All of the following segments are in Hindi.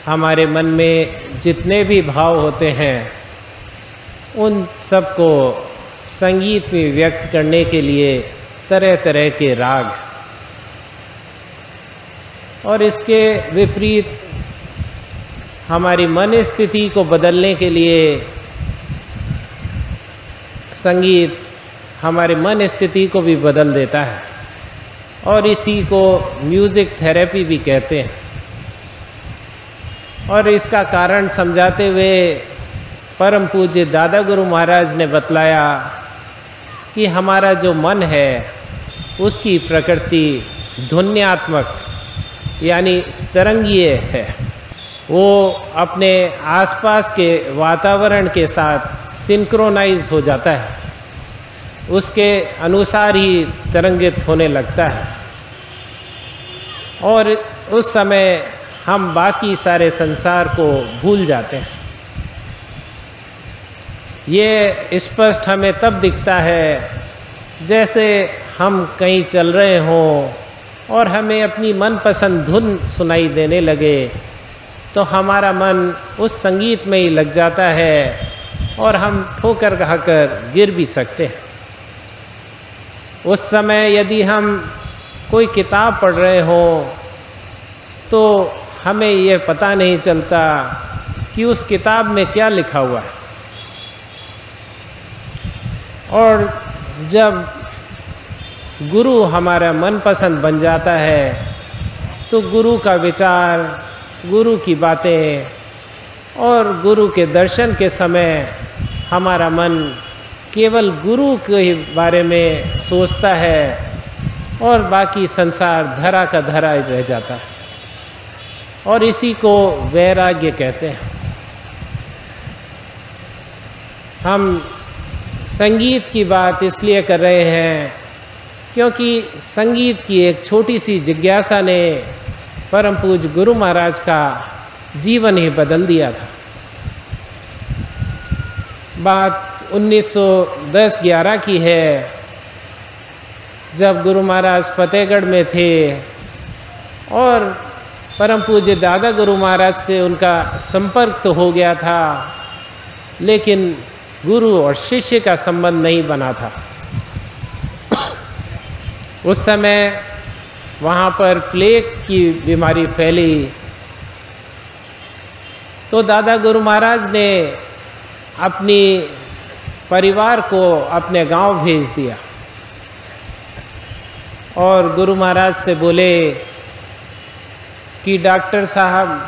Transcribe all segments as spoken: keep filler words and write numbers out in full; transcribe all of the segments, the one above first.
हमारे मन में जितने भी भाव होते हैं उन सबको संगीत में व्यक्त करने के लिए तरह तरह के राग, और इसके विपरीत हमारी मन स्थिति को बदलने के लिए संगीत हमारे मन स्थिति को भी बदल देता है, और इसी को म्यूज़िक थेरेपी भी कहते हैं। और इसका कारण समझाते हुए परम पूज्य दादा गुरु महाराज ने बतलाया कि हमारा जो मन है उसकी प्रकृति ध्वन्यात्मक यानी तरंगीय है। वो अपने आसपास के वातावरण के साथ सिंक्रोनाइज हो जाता है, उसके अनुसार ही तरंगित होने लगता है, और उस समय हम बाकी सारे संसार को भूल जाते हैं। ये स्पष्ट हमें तब दिखता है जैसे हम कहीं चल रहे हों और हमें अपनी मनपसंद धुन सुनाई देने लगे, तो हमारा मन उस संगीत में ही लग जाता है और हम ठोकर खाकर गिर भी सकते हैं। उस समय यदि हम कोई किताब पढ़ रहे हों तो हमें ये पता नहीं चलता कि उस किताब में क्या लिखा हुआ है, और जब गुरु हमारा मनपसंद बन जाता है तो गुरु का विचार, गुरु की बातें और गुरु के दर्शन के समय हमारा मन केवल गुरु के बारे में सोचता है और बाकी संसार धरा का धरा रह जाता है, और इसी को वैराग्य कहते हैं। हम संगीत की बात इसलिए कर रहे हैं क्योंकि संगीत की एक छोटी सी जिज्ञासा ने परम पूज्य गुरु महाराज का जीवन ही बदल दिया था। बात उन्नीस सौ दस ग्यारह की है, जब गुरु महाराज फतेहगढ़ में थे और परम पूज्य दादा गुरु महाराज से उनका संपर्क तो हो गया था, लेकिन गुरु और शिष्य का संबंध नहीं बना था। उस समय वहाँ पर प्लेग की बीमारी फैली, तो दादा गुरु महाराज ने अपनी परिवार को अपने गांव भेज दिया और गुरु महाराज से बोले कि डॉक्टर साहब,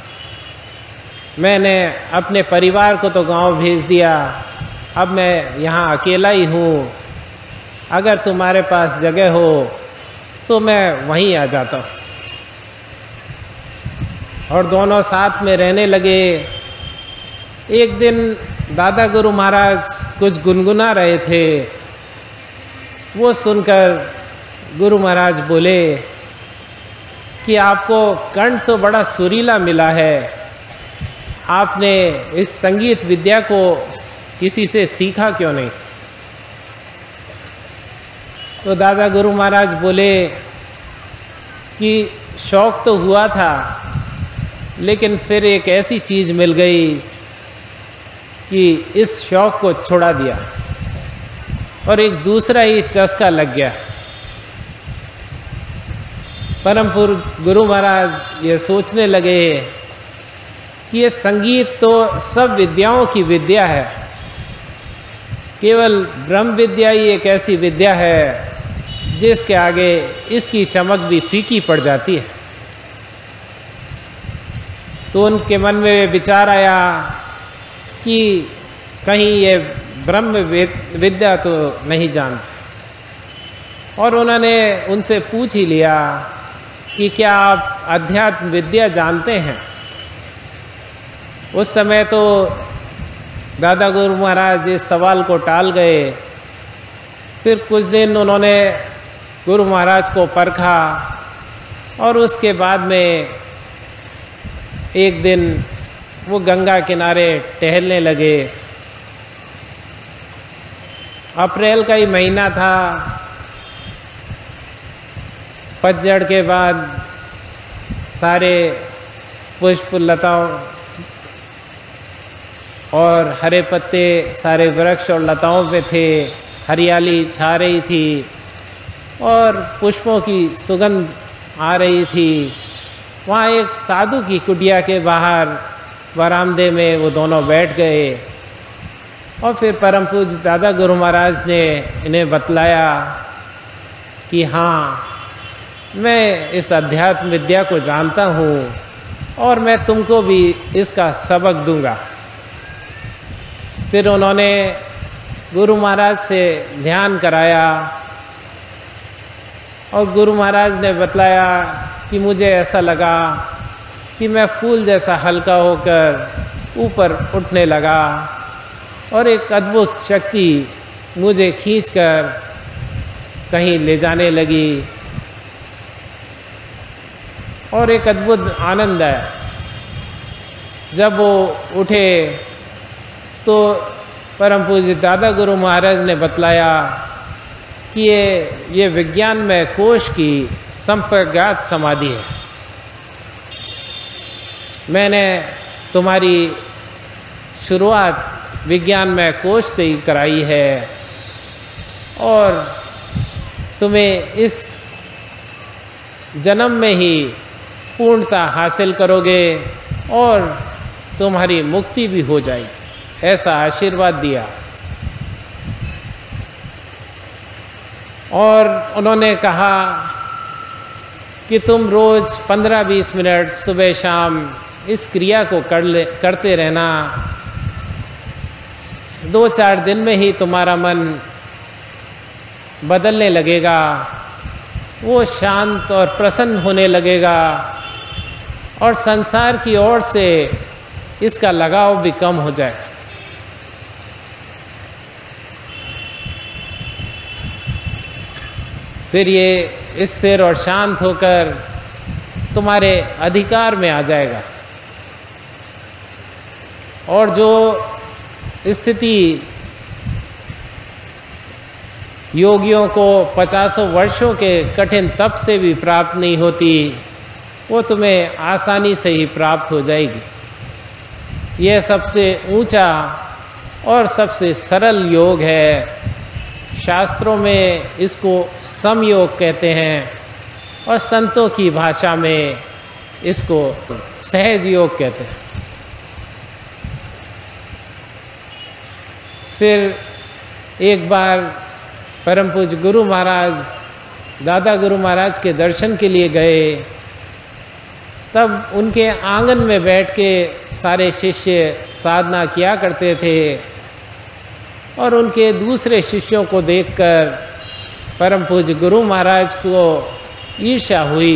मैंने अपने परिवार को तो गांव भेज दिया, अब मैं यहाँ अकेला ही हूँ, अगर तुम्हारे पास जगह हो तो मैं वहीं आ जाता हूँ। और दोनों साथ में रहने लगे। एक दिन दादा गुरु महाराज कुछ गुनगुना रहे थे, वो सुनकर गुरु महाराज बोले कि आपको कंठ तो बड़ा सुरीला मिला है, आपने इस संगीत विद्या को किसी से सीखा क्यों नहीं? तो दादा गुरु महाराज बोले कि शौक़ तो हुआ था, लेकिन फिर एक ऐसी चीज़ मिल गई कि इस शौक़ को छोड़ा दिया और एक दूसरा ही चस्का लग गया। परम पूज्य गुरु महाराज ये सोचने लगे कि ये संगीत तो सब विद्याओं की विद्या है, केवल ब्रह्म विद्या ही एक ऐसी विद्या है जिसके आगे इसकी चमक भी फीकी पड़ जाती है। तो उनके मन में विचार आया कि कहीं ये ब्रह्म विद्या तो नहीं जानते, और उन्होंने उनसे पूछ ही लिया कि क्या आप अध्यात्म विद्या जानते हैं? उस समय तो दादा गुरु महाराज इस सवाल को टाल गए। फिर कुछ दिन उन्होंने गुरु महाराज को परखा और उसके बाद में एक दिन वो गंगा किनारे टहलने लगे। अप्रैल का ही महीना था, पतझड़ के बाद सारे पुष्प लताओं और हरे पत्ते सारे वृक्ष और लताओं पे थे, हरियाली छा रही थी और पुष्पों की सुगंध आ रही थी। वहाँ एक साधु की कुटिया के बाहर बरामदे में वो दोनों बैठ गए और फिर परम पूज्य दादा गुरु महाराज ने इन्हें बतलाया कि हाँ, मैं इस अध्यात्म विद्या को जानता हूँ और मैं तुमको भी इसका सबक दूंगा। फिर उन्होंने गुरु महाराज से ध्यान कराया और गुरु महाराज ने बतलाया कि मुझे ऐसा लगा कि मैं फूल जैसा हल्का होकर ऊपर उठने लगा और एक अद्भुत शक्ति मुझे खींचकर कहीं ले जाने लगी और एक अद्भुत आनंद है। जब वो उठे तो परम पूज्य दादा गुरु महाराज ने बतलाया कि ये ये विज्ञान में कोश की संपर्कघात समाधि है। मैंने तुम्हारी शुरुआत विज्ञान में कोश से ही कराई है और तुम्हें इस जन्म में ही पूर्णता हासिल करोगे और तुम्हारी मुक्ति भी हो जाएगी, ऐसा आशीर्वाद दिया। और उन्होंने कहा कि तुम रोज़ पंद्रह बीस मिनट सुबह शाम इस क्रिया को कर ले करते रहना। दो चार दिन में ही तुम्हारा मन बदलने लगेगा, वो शांत और प्रसन्न होने लगेगा और संसार की ओर से इसका लगाव भी कम हो जाएगा। फिर ये स्थिर और शांत होकर तुम्हारे अधिकार में आ जाएगा और जो स्थिति योगियों को पचासों वर्षों के कठिन तप से भी प्राप्त नहीं होती, वो तुम्हें आसानी से ही प्राप्त हो जाएगी। यह सबसे ऊंचा और सबसे सरल योग है। शास्त्रों में इसको समयोग कहते हैं और संतों की भाषा में इसको सहज योग कहते हैं। फिर एक बार परम पूज्य गुरु महाराज दादा गुरु महाराज के दर्शन के लिए गए, तब उनके आंगन में बैठ के सारे शिष्य साधना किया करते थे और उनके दूसरे शिष्यों को देखकर परम पूज्य गुरु महाराज को ईर्ष्या हुई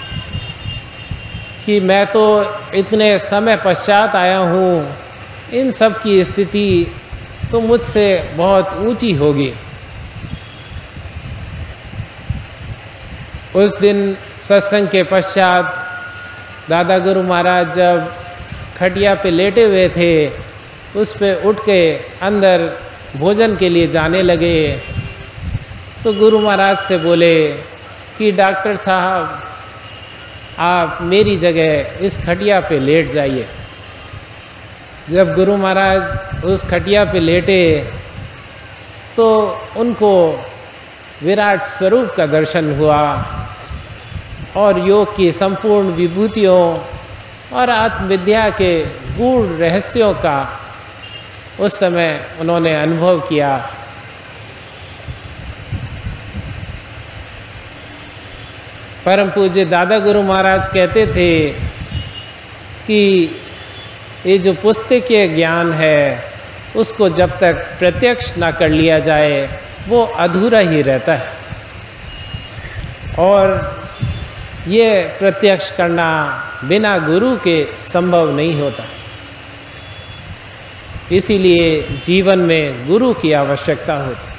कि मैं तो इतने समय पश्चात आया हूँ, इन सब की स्थिति तो मुझसे बहुत ऊंची होगी। उस दिन सत्संग के पश्चात दादा गुरु महाराज जब खटिया पे लेटे हुए थे, उस पे उठ के अंदर भोजन के लिए जाने लगे तो गुरु महाराज से बोले कि डॉक्टर साहब, आप मेरी जगह इस खटिया पे लेट जाइए। जब गुरु महाराज उस खटिया पे लेटे तो उनको विराट स्वरूप का दर्शन हुआ और योग की संपूर्ण विभूतियों और आत्मविद्या के गूढ़ रहस्यों का उस समय उन्होंने अनुभव किया। परम पूज्य दादा गुरु महाराज कहते थे कि ये जो पुस्तकीय ज्ञान है उसको जब तक प्रत्यक्ष ना कर लिया जाए वो अधूरा ही रहता है और ये प्रत्यक्ष करना बिना गुरु के संभव नहीं होता। इसीलिए जीवन में गुरु की आवश्यकता होती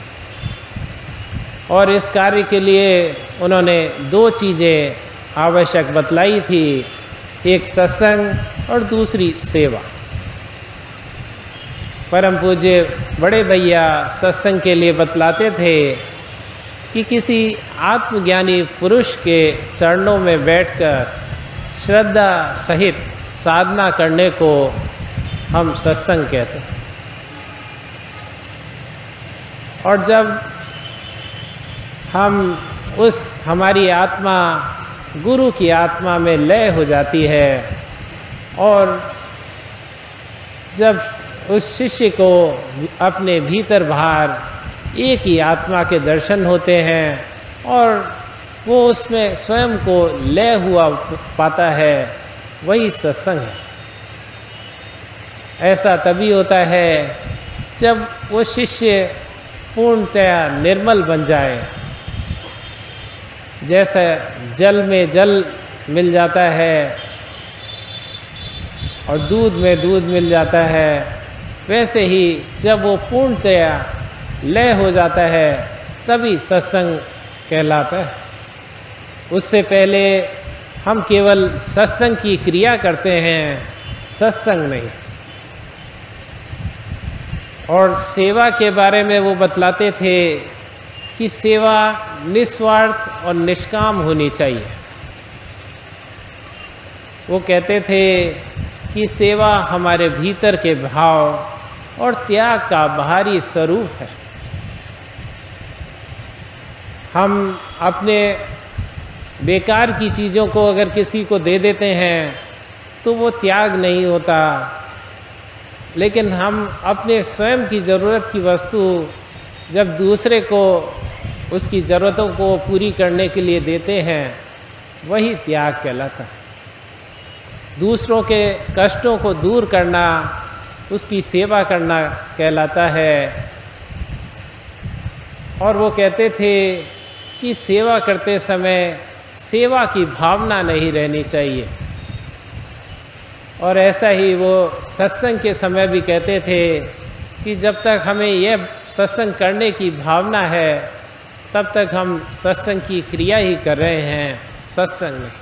और इस कार्य के लिए उन्होंने दो चीज़ें आवश्यक बतलाई थी, एक सत्संग और दूसरी सेवा। परम पूज्य बड़े भैया सत्संग के लिए बतलाते थे कि किसी आत्मज्ञानी पुरुष के चरणों में बैठकर श्रद्धा सहित साधना करने को हम सत्संग कहते हैं। और जब हम उस हमारी आत्मा गुरु की आत्मा में लय हो जाती है और जब उस शिष्य को अपने भीतर बाहर एक ही आत्मा के दर्शन होते हैं और वो उसमें स्वयं को लय हुआ पाता है, वही सत्संग है। ऐसा तभी होता है जब वो शिष्य पूर्णतया निर्मल बन जाए। जैसे जल में जल मिल जाता है और दूध में दूध मिल जाता है, वैसे ही जब वो पूर्णतया लय हो जाता है तभी सत्संग कहलाता है। उससे पहले हम केवल सत्संग की क्रिया करते हैं, सत्संग नहीं। और सेवा के बारे में वो बतलाते थे कि सेवा निस्वार्थ और निष्काम होनी चाहिए। वो कहते थे कि सेवा हमारे भीतर के भाव और त्याग का बाहरी स्वरूप है। हम अपने बेकार की चीज़ों को अगर किसी को दे देते हैं तो वो त्याग नहीं होता, लेकिन हम अपने स्वयं की ज़रूरत की वस्तु जब दूसरे को उसकी ज़रूरतों को पूरी करने के लिए देते हैं, वही त्याग कहलाता है। दूसरों के कष्टों को दूर करना, उसकी सेवा करना कहलाता है। और वो कहते थे कि सेवा करते समय सेवा की भावना नहीं रहनी चाहिए। और ऐसा ही वो सत्संग के समय भी कहते थे कि जब तक हमें यह सत्संग करने की भावना है तब तक हम सत्संग की क्रिया ही कर रहे हैं, सत्संग नहीं।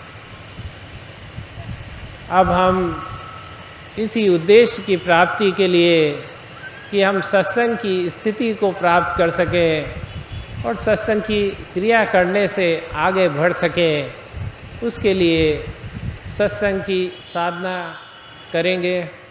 अब हम इसी उद्देश्य की प्राप्ति के लिए कि हम सत्संग की स्थिति को प्राप्त कर सकें और सत्संग की क्रिया करने से आगे बढ़ सकें, उसके लिए सत्संग की साधना करेंगे।